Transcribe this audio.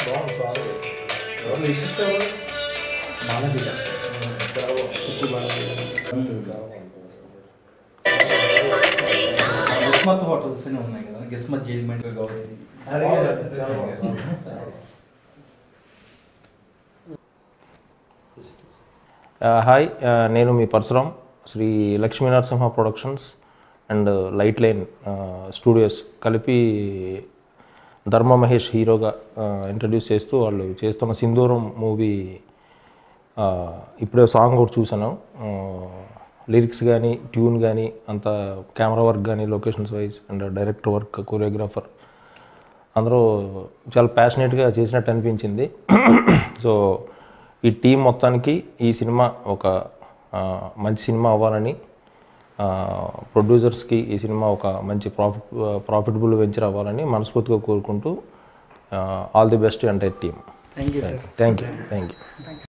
బాగుంది సాంగ్. ఎవరు లిరిసిస్ట్ ఎవరు? మాదరిగా గిస్మత్ హోటల్స్ అని ఉన్నాయి కదా, గిస్మత్ జైల్మెంట్ గౌరవి. హాయ్, నేను మీ Parasuram, Sri Lakshmi Narasimha productions and light line studios కలిపి ధర్మ మహేష్ హీరోగా ఇంట్రడ్యూస్ చేస్తూ వాళ్ళు చేస్తున్న సింధూరం మూవీ ఇప్పుడే సాంగ్ కూడా చూసాను. లిరిక్స్ కానీ ట్యూన్ కానీ అంత కెమెరా వర్క్ కానీ locations wise and director work choreographer అందరూ చాలా ప్యాషనేట్గా చేసినట్టు అనిపించింది. సో ఈ టీం మొత్తానికి ఈ సినిమా ఒక మంచి సినిమా అవ్వాలని, ప్రొడ్యూసర్స్కి ఈ సినిమా ఒక మంచి ప్రాఫిటబుల్ వెంచర్ అవ్వాలని మనస్ఫూర్తిగా కోరుకుంటూ all the best entire team. Thank you. Thank you.